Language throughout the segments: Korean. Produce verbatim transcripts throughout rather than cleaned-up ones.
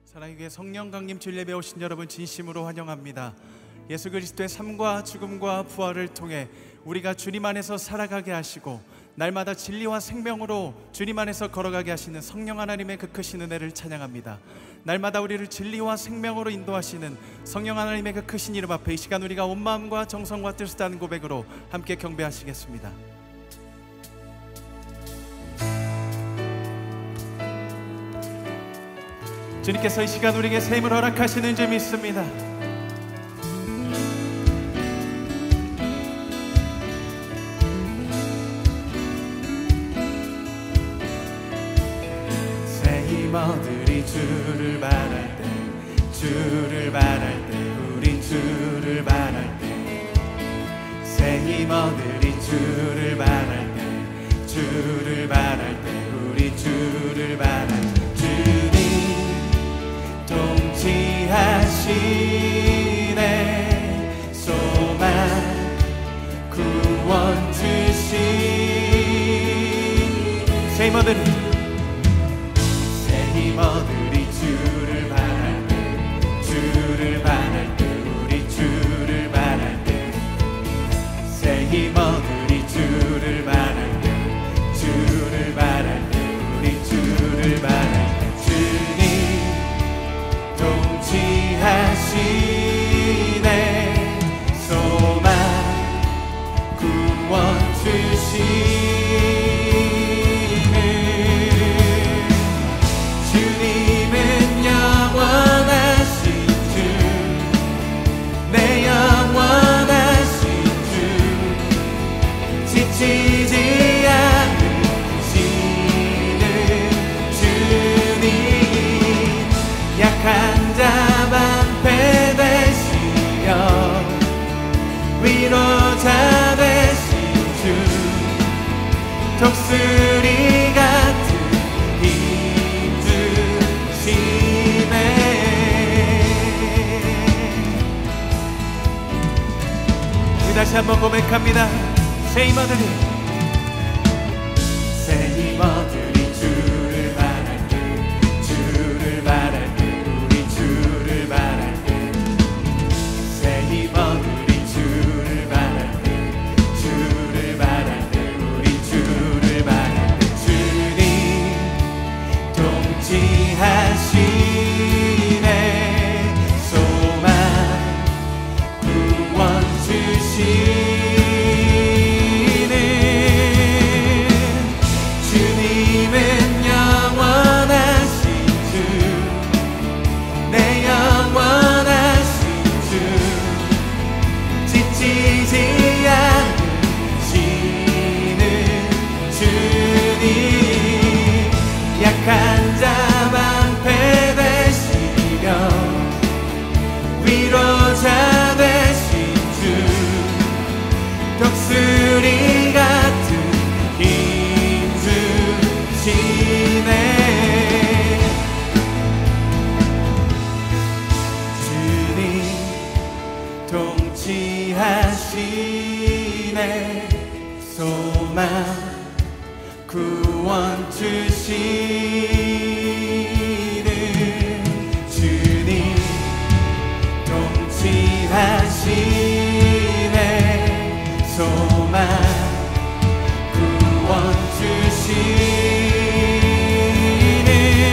사랑의 성령 강림 주일 예배 오신 여러분 진심으로 환영합니다. 예수 그리스도의 삶과 죽음과 부활을 통해 우리가 주님 안에서 살아가게 하시고 날마다 진리와 생명으로 주님 안에서 걸어가게 하시는 성령 하나님의 그 크신 은혜를 찬양합니다. 날마다 우리를 진리와 생명으로 인도하시는 성령 하나님의 그 크신 이름 앞에 이 시간 우리가 온 마음과 정성과 뜻을 다하는 고백으로 함께 경배하시겠습니다. 주님께서 이 시간 우리에게 새 힘을 허락하시는 줄 믿습니다. 새 힘 얻으리 주를 바랄 때, 주를 바랄 때, 우리 주를 바랄 때, 새 힘 얻으리 주를 바랄 때, 주를 바랄 때, 우리 주를 바랄 때, 통치하시네 소망 구원 주신 새 힘 얻으리 새 힘 얻으리 주를 바랄 때, 주를 바랄 때, 우리 주를 바랄 때, 새 힘 얻으리 주를 바랄 때, 주를 바랄 때, 우리 주를 바랄 때, 통치하시네 소망 구원 주시는 주님은 영원하신 주, 내 영원하신 주, 지치지 않으시는 주님, 약한 자 위로자 되신 주, 독수리 같은 힘 주시네. 다시 한번 고백합니다. 새 힘 얻으리 새 힘 얻으리 주를 바랄 때, 주를 바랄 때, 우리 주를 바랄 때, 새 힘 얻으리 하시네 소망 구원 주시는 주님은 영원하신 주, 내 영원하신 주, 지치지 않으시는 주님, 약한 자 위로자 되신 주, 독수리 같은 힘 주시네. 주님 통치하시네 소망 구원 주시는 주님 하시네 소망 구원 주시는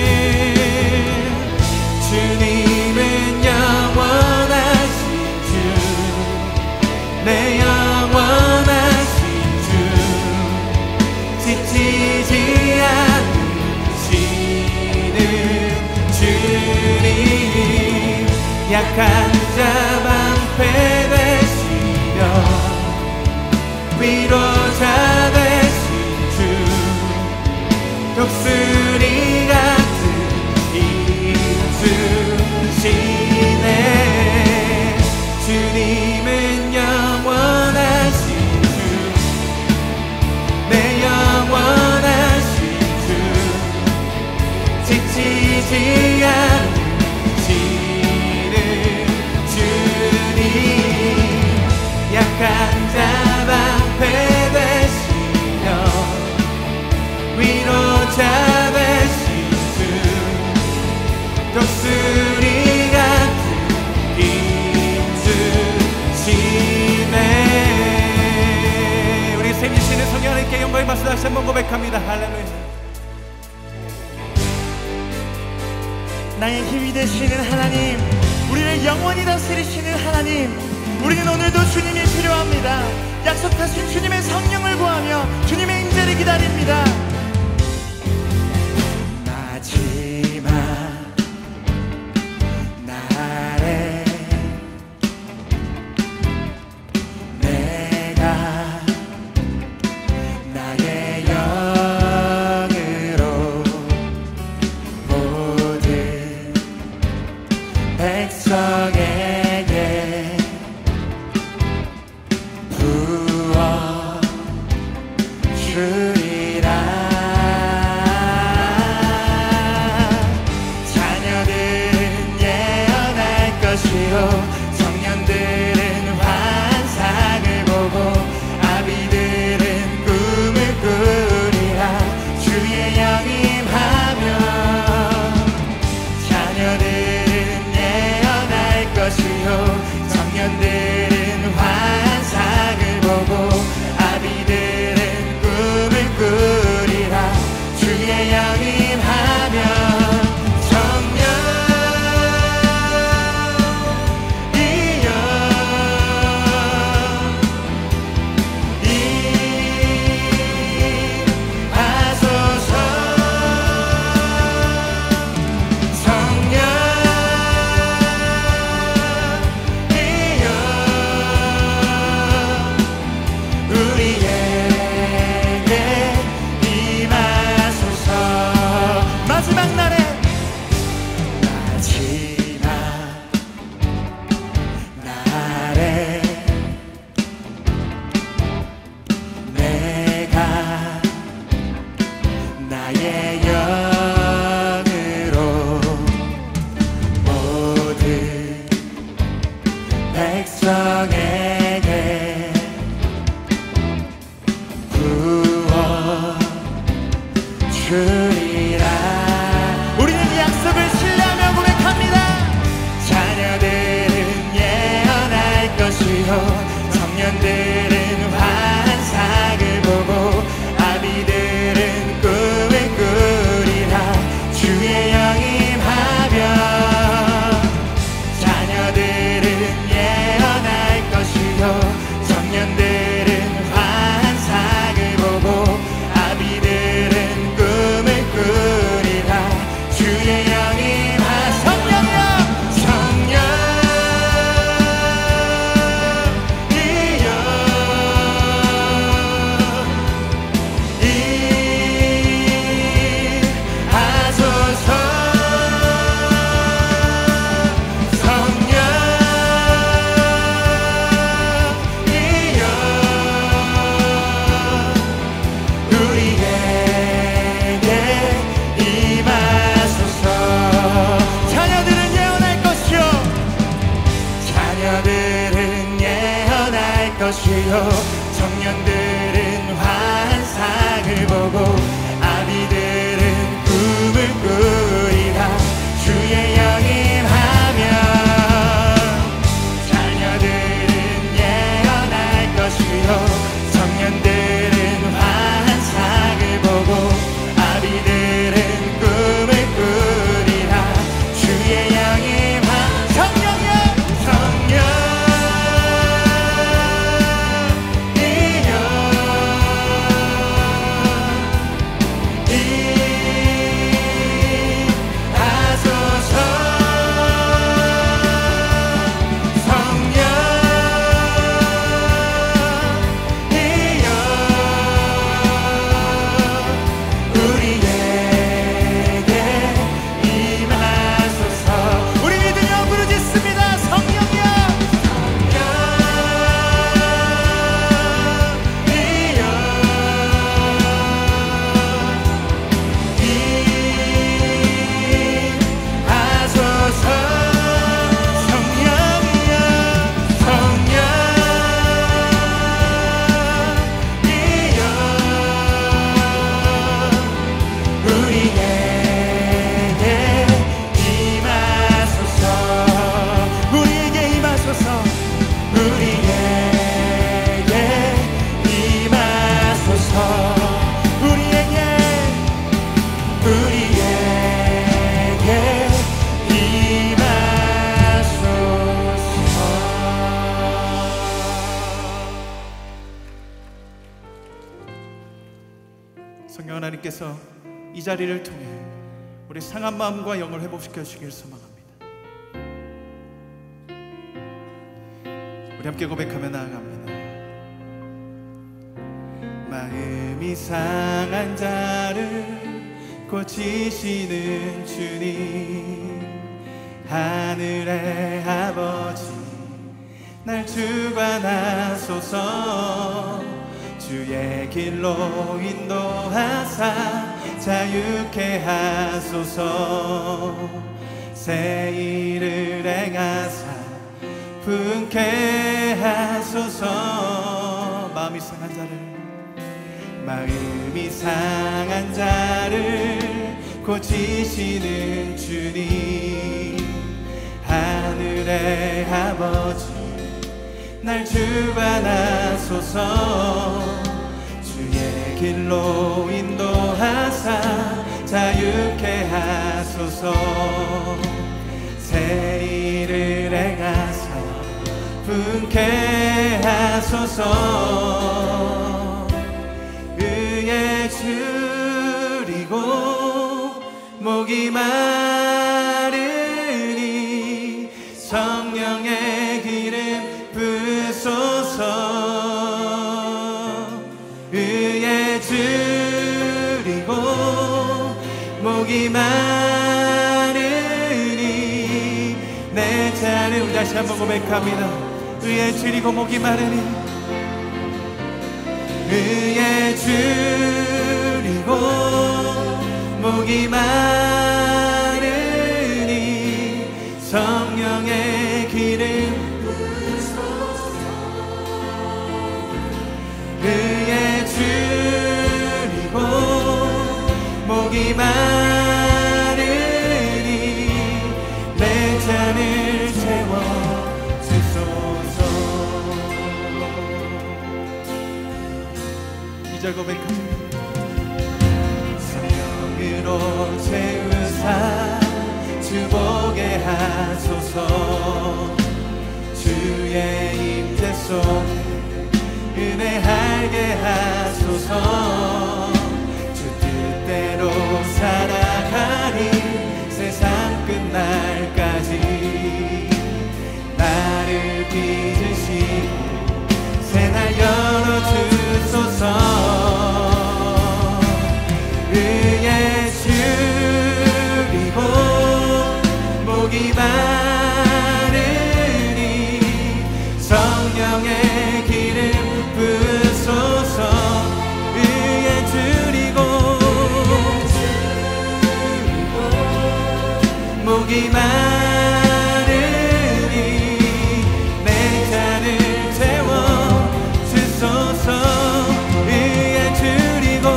주님은 영원하신 주, 내 영원하신 주, 지치지 않으시는 주님, 약한 자 방패 되시며 위로자 되신 주, 독수리 같은 힘 주시네. 주님은 영원하신 주, 내 영원하신 주, 지치지 않으시는 주, 독수리가 힘쓰시네. 우리 샘지시는 성령 하나님께 영광의 박수 다시 한번 고백합니다. 할렐루야. 나의 힘이 되시는 하나님, 우리를 영원히 다스리시는 하나님, 우리는 오늘도 주님이 필요합니다. 약속하신 주님의 성령을 구하며 주님의 임재를 기다립니다. 마지막 날에 내가 나의 영으로 모든 백성에게 부어 주리라. 자녀들은 예언할 것이요 청년들은 환상을 보고 아비들은 꿈을 꾸리라. 주의 영이 임하며 자녀들은 예언할 것이요 청년들은 환상을 보고 아비들은 꿈을 꾸리라. 주의 영이 임하며 성령이여 임하소서. 성령이여 우리에게 임하소서. 마지막 날에 마지막 날에 내가 나의 영으로 모든 백성에게 부어 주리라. 우리는 이 약속을 신뢰하며 고백합니다. 자녀들은 예언할 것이요 청년들은 환상을 보고 아비들은 꿈을 꾸리라. 주의 영이 임하며 자녀들은 예언할 것이요 청년들은 환상을 보고 아비들은 꿈을 꾸리라. 주의 영이 임하. 성령이여 성령이여 임하소서. 성령이여 우리에게 임하소서. 자녀들은 예언할 것이요 자녀들은 예언할 것이요 청년들은 환상을 보고 아비들은 꿈을 꾸리라. 주의 영이 임하며 자녀들은 예언할 것이요 청년들은 환상을 보고 아비들은 꿈을 꾸리라. 주의 영이 임하. 성령이여 성령이여 하나님께서 이 자리를 통해 우리 상한 마음과 영을 회복시켜 주시길 소망합니다. 우리 함께 고백하며 나아갑니다. 마음이 상한 자를 고치시는 주님, 하늘의 아버지 날 주관하소서. 주의 길로 인도하사 자유케 하소서. 새 일을 행하사 분케 하소서. 마음이 상한 자를 마음이 상한 자를 고치시는 주님, 하늘의 아버지 날 주관하소서. 주의 길로 인도하사 자유케 하소서. 새 일을 행하사 분케 하소서. 의에 줄이고 목이 마르니 성령의 기름 부소서. 의에 줄이고 목이 마르니 내 잔을 우리 다시 한번 고백합니다. 의에 줄이고 목이 마르니 의에 줄이고 목이 마르니 성령의 기름 의에 줄이고 목이 마르니 내 잔을 채워주소서. 이 절 고백합니다. 성령으로 채우사 주보게 하소서. 주의 임재 속에 은혜하게 하소서. 주 뜻대로 살아가니 세상 끝날까지 나를 빚으시고 새날 열어주소서. 의에 줄이고 목이 마르니 성령의 기름 부소서. 의에 줄이고 목이 마르니 내 잔을 채워 주소서. 의에 줄이고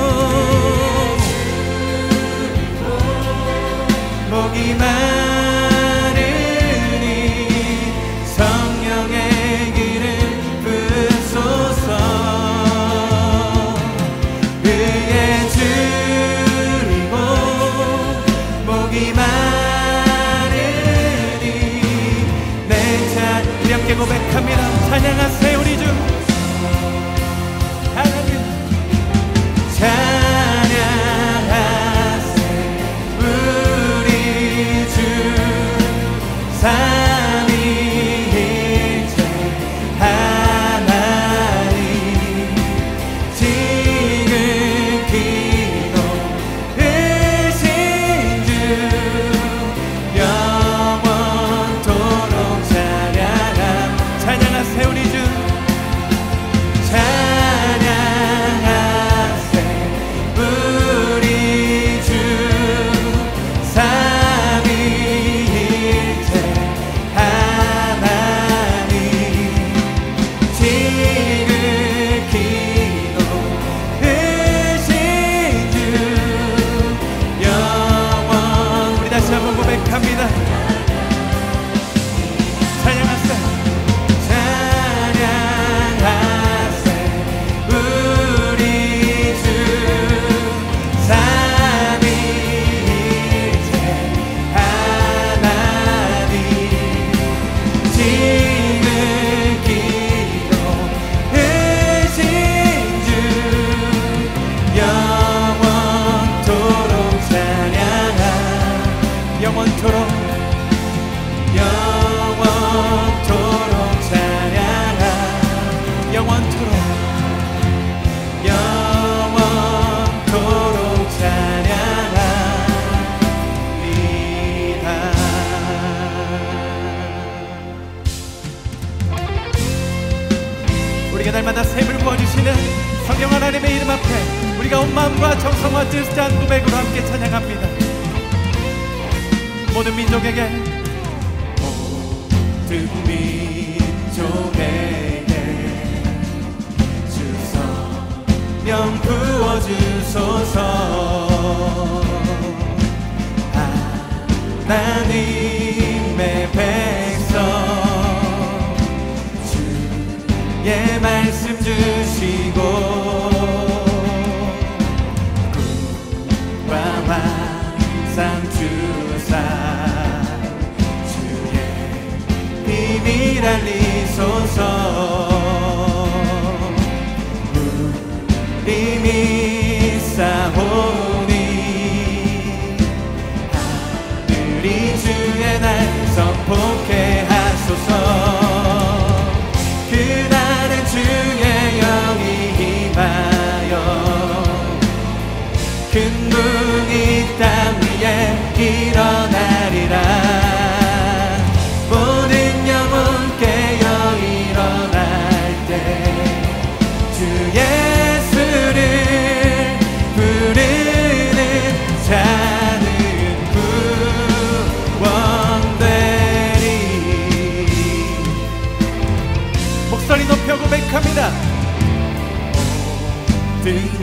목이 마르니 성령의 기름 부소서. 의에 줄이고 목이 마르니 내 잔 우리 함께 고백합니다. 찬양하세요 우리 주. 할렐루야. 찬양하세요 우리 주. 삼위일체 하나님 지극히도 크신 주 영원토록 찬양함. 찬양하세요 우리 주. 찬양하세요 우리 주. 삼위일체 우리에게 날마다 샘을 부어주시는 성령 하나님의 이름 앞에 우리가 온 마음과 정성과 뜻을 다한 고백으로 함께 찬양합니다. 모든 민족에게 모든 민족에게 주 성령 부어주소서. 하나님의 백성 주의 말씀 주시고 구와 환상 주사 주의 비밀 알리소서. 우리 믿사오니 하늘이 주의 날 선포케 하소서. 그날은 주의 영이 임하여 큰 문이 땅 위에 일어나리라. 모든 영혼 깨어 일어날 때 주 예수를 부르는 자는 구원되리. 목소리 높여 고백합니다. 모든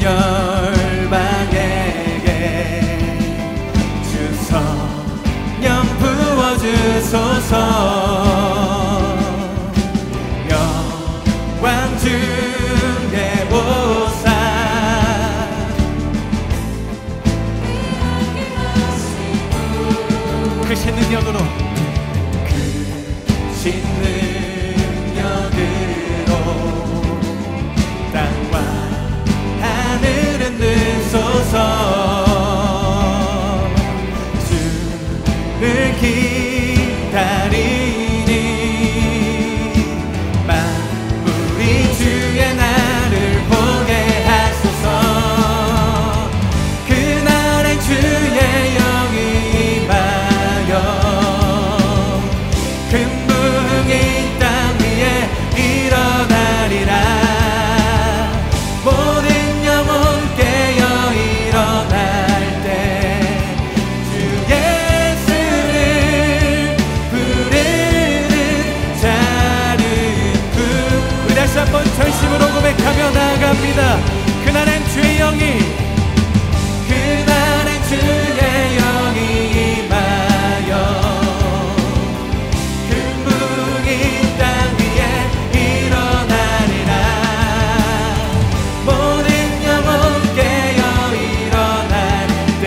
열방에게 주 성령 부어주소서. 영광 주의 보사 크신 능력으로 크신 능력으로 땅과 하늘은 흔들소서. 주를 기다리니 만물이 주의 날을 보게 하소서. 그날엔 주의 영이 임하여 큰 문이 땅 위에 일어나리라. 모든 영혼 깨어 일어날 때 주 예수를 부르는 자는 그 우리 다시 한번 전심으로 고백하며 나아갑니다. 그날엔 주의 영이 그날엔 주의 영이 임하여 큰 문이 땅 위에 일어나리라. 모든 영혼 깨어 일어날 때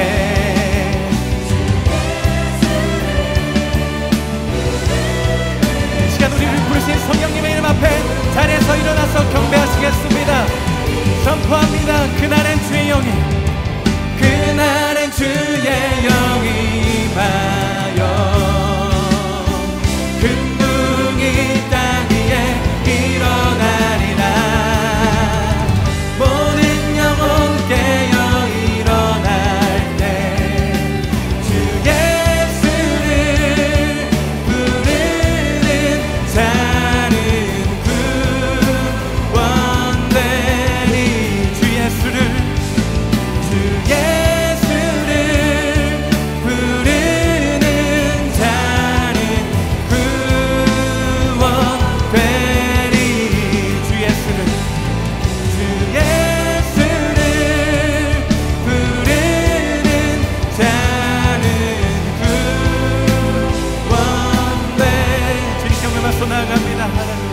이 시간 우리를 부르신 성령님의 이름 앞에 자리에서 일어나서 경배하시겠습니다. 선포합니다. 그날엔 주의 영이 그날엔 주의 영이 임하여 큰 문이 땅 위에 일어나리라. 모든 영혼 깨어 일어날 때 주 예수를 부르는 자는 구원되리. 주 예수를 주 예수를 부르는 자는 구원되리. 주 예수를 주 예수를 부르는 자는 구원되리. 주님 경배받소 나아갑니다. 하나님